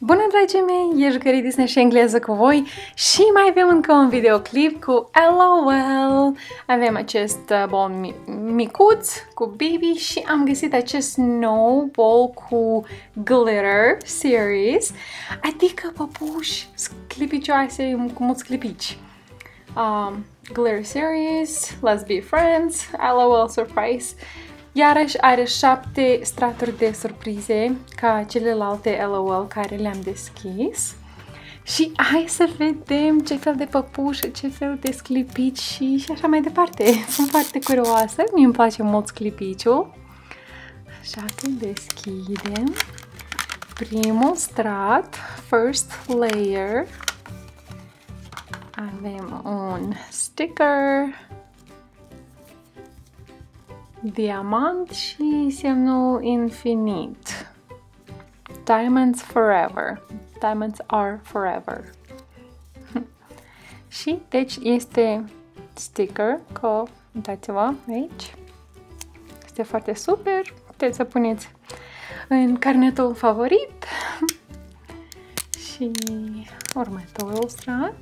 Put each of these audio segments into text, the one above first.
Bună, dragii mei! E Jucării Disney și engleză cu voi și mai avem încă un videoclip cu LOL. Avem acest bol micuț cu Baby și am găsit acest nou bol cu Glitter Series, adică păpuși sclipicioase cu mulți clipici. Glitter Series, Let's Be Friends, LOL Surprise. Iarăși are 7 straturi de surprize ca celelalte LOL care le-am deschis. Și hai să vedem ce fel de păpușă, ce fel de sclipici și așa mai departe. Sunt foarte curioasă, mie îmi place mult sclipiciul. Așa că deschidem. Primul strat, first layer. Avem un sticker, diamant și semnul infinit. Diamonds forever. Diamonds are forever. Și deci este sticker, că uitați-vă aici. Este foarte super. Puteți să puneți în carnetul favorit. Și următorul strat.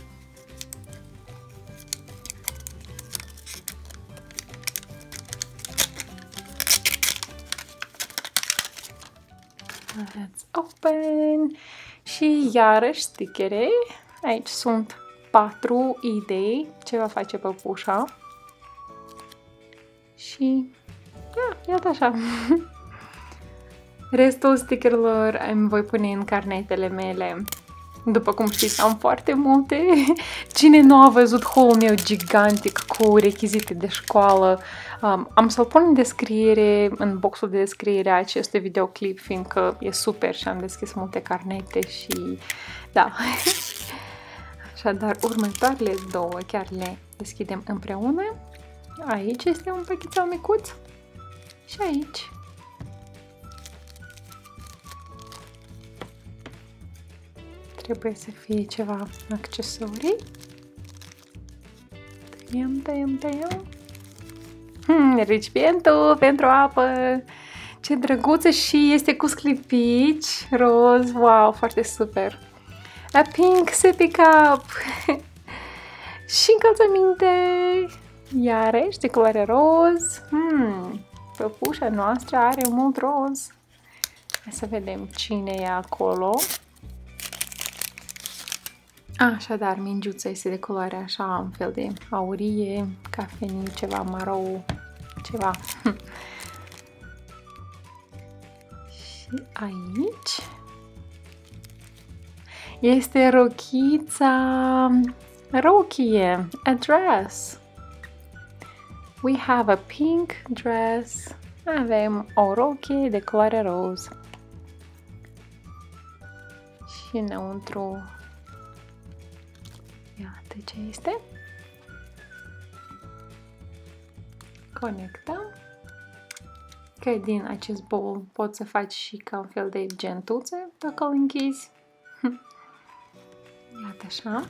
Let's open! Și iarăși stickere. Aici sunt 4 idei ce va face păpușa. Și iată așa. Restul stickerelor îmi voi pune în carnetele mele. După cum știți, am foarte multe. Cine nu a văzut haul-ul meu gigantic cu rechizite de școală, am să-l pun în descriere, în boxul de descriere a acestui videoclip, fiindcă e super și am deschis multe carnete și da. Așadar, următoarele două chiar le deschidem împreună. Aici este un pachetel micuț și aici. Trebuie să fie ceva accesorii. Tăiem. Recipientul pentru apă. Ce drăguță și este cu sclipici roz. Wow, foarte super. A pink sippy cup. Și încălțăminte. Iarăși de culoare roz. Păpușa noastră are mult roz. Hai să vedem cine e acolo. Așadar, mingiuța este de culoare așa, un fel de aurie, cafenii, ceva marou, ceva. Și aici este rochița, rochie, a dress. We have a pink dress. Avem o rochie de culoare roz. Și înăuntru iată ce este. Conectăm. Că din acest bowl poți să faci și ca un fel de gentuțe dacă îl închizi. Iată așa.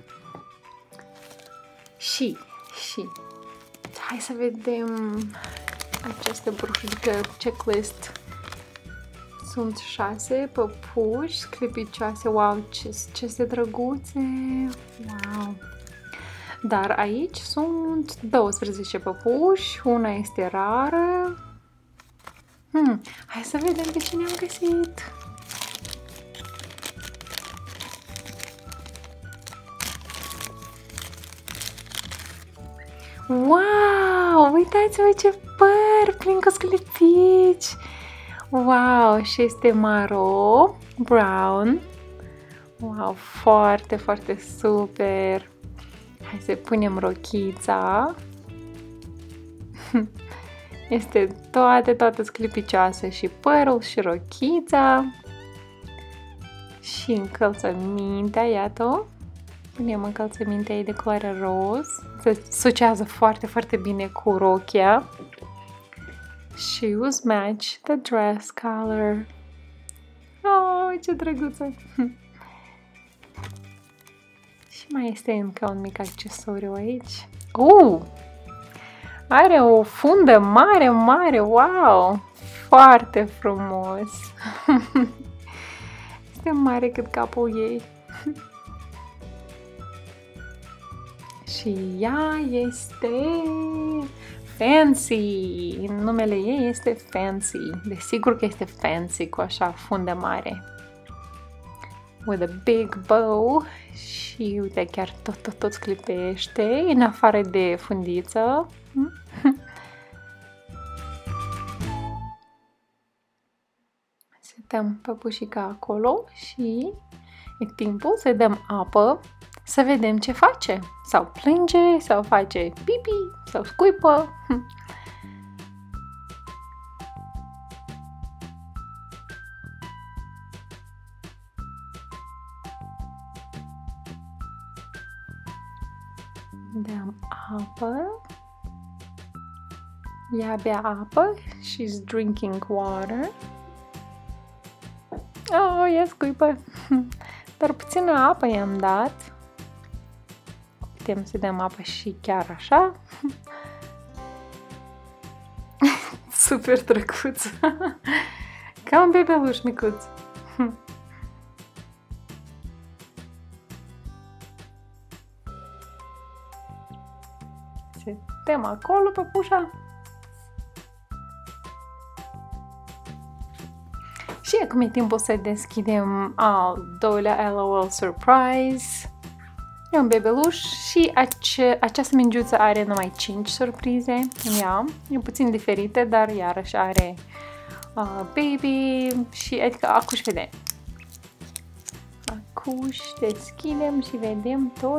Și hai să vedem această broșurică checklist. Sunt 6 păpuși sclipicioase. Wow, ce drăguțe! Wow! Dar aici sunt 12 păpuși. Una este rară. Hai să vedem pe cine am găsit. Wow! Uitați-vă ce păr plin cu sclipici! Wow, și este maro, brown. Wow, foarte, foarte super. Hai să punem rochița. Este toate sclipicioase, și părul și rochița. Și încălțămintea, iată. Punem încălțămintea ei de culoare roz. Se asociază foarte, foarte bine cu rochia. Shoes match the dress color. Oh, ce drăguță! Și mai este încă un mic accesoriu aici. Are o fundă mare, wow! Foarte frumos! este mare cât capul ei. Și ea este Fancy. Numele ei este Fancy. Desigur că este Fancy cu așa fundă mare. With a big bow. Și uite, chiar tot sclipește, în afară de fundiță. Setăm păpușica acolo și e timpul să dăm apă, să vedem ce face. Sau plânge, sau face pipi, sau scuipă. Dăm apă. Ea bea apă. She's drinking water. Oh, ea scuipă. Dar puțină apă i-am dat. Putem să dăm apă și chiar așa. Super drăguț. Ca un bebeluș micuț. Setăm acolo păpușa. Și acum e timpul să deschidem al doilea LOL Surprise. E un bebeluș și această mingiuță are numai 5 surprize în ea. E puțin diferite, dar iarăși are baby și adică acuși vedem. Acuși deschidem și vedem tot.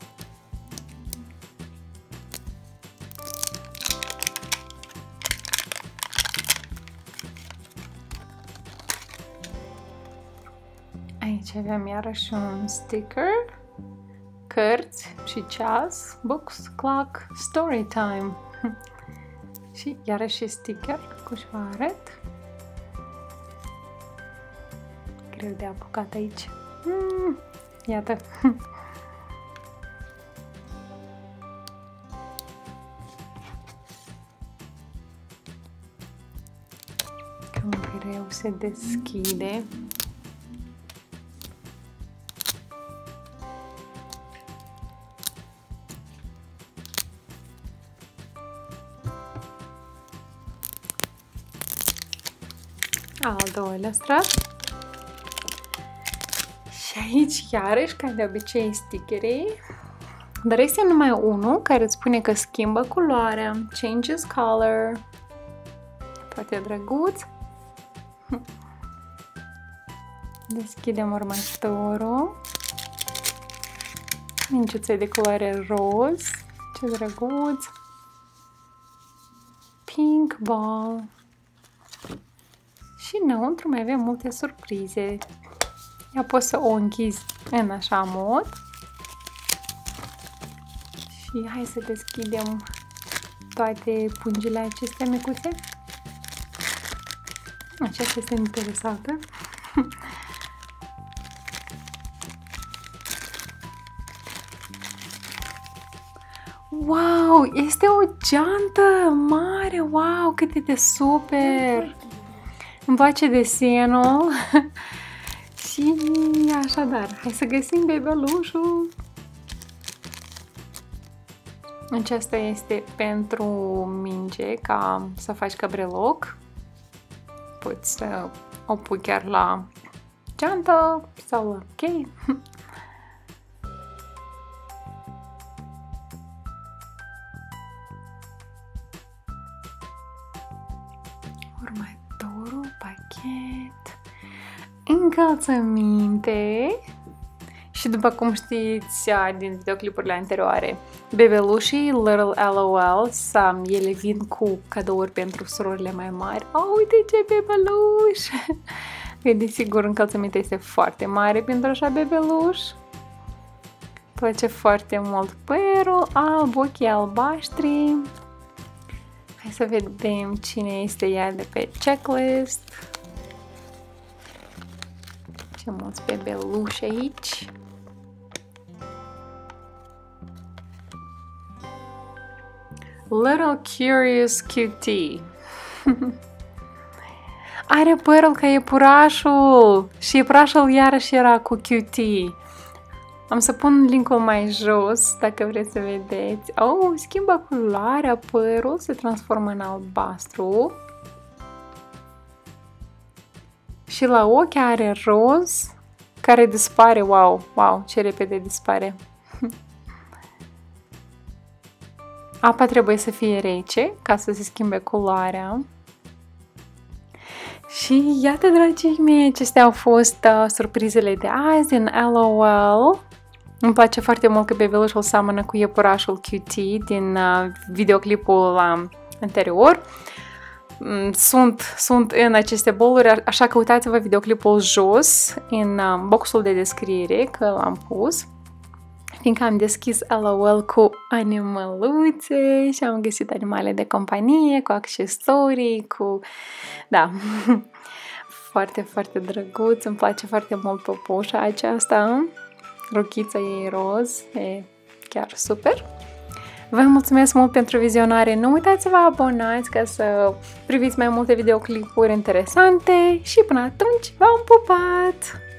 Aici avem iarăși un sticker, cărți și ceas, books, clock, story time. Și iarăși sticker cu și vă arăt. Greu de apucat aici. Iată. Cam greu se deschide. Al doilea strat. Și aici iarăși, ca de obicei, stickerii. Dar este numai unul care îți spune că schimbă culoarea. Changes color. Foarte drăguț. Deschidem următorul. Mingiuțe de culoare roz. Ce drăguț. Pink ball. Și înăuntru mai avem multe surprize. Ea poți să o închizi în așa mod. Și hai să deschidem toate pungile acestea micuțe. Aceasta este interesată. Wow! Este o geantă mare! Wow! Cât e de super! Îmi place desenul. Și așadar, hai să găsim bebelușul. Aceasta este pentru minge, ca să faci cabreloc. Poți să o pui chiar la geantă sau la chei. Următorul pachet. Încălțăminte. Și după cum știți din videoclipurile anterioare, bebelușii Little LOL, ele vin cu cadouri pentru surorile mai mari. Oh, uite ce bebeluș! Desigur, încălțămintea este foarte mare pentru așa bebeluș. Place foarte mult părul alb, ochii albaștri. Hai să vedem cine este ea de pe checklist. Ce mulți bebeluși aici. Little Curious Cutie. Are părul ca iepurașul și iepurașul iarăși era cu cutie. Am să pun link-ul mai jos dacă vreți să vedeți. Oh, schimbă culoarea, părul se transformă în albastru. Și la ochi are roz care dispare. Wow, wow, ce repede dispare. Apa trebuie să fie rece ca să se schimbe culoarea. Și iată, dragii mei, acestea au fost surprizele de azi din LOL. Îmi place foarte mult că bebelușul seamănă cu iepurașul Cutie din videoclipul anterior. Sunt în aceste boluri, așa că uitați-vă videoclipul jos, în boxul de descriere, că l-am pus. Fiindcă am deschis LOL cu animăluțe și am găsit animale de companie, cu accesorii, cu... Da, foarte, foarte drăguț, îmi place foarte mult păpușa aceasta, rochița ei roz, e chiar super. Vă mulțumesc mult pentru vizionare, nu uitați să vă abonați ca să priviți mai multe videoclipuri interesante și până atunci v-am pupat!